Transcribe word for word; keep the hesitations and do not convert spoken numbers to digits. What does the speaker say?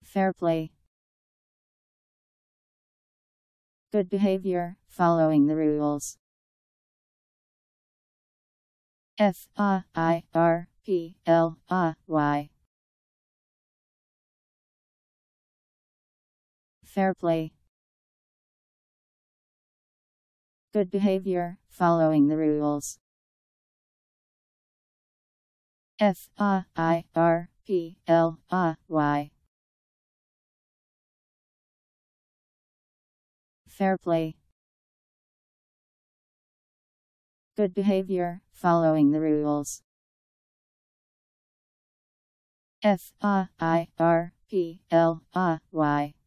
Fair play. Good behavior, following the rules. F A I R P L A Y. Fair play. Good behavior, following the rules. F A I R P L A Y. Fair play. Good behavior, following the rules. F A I R P L A Y.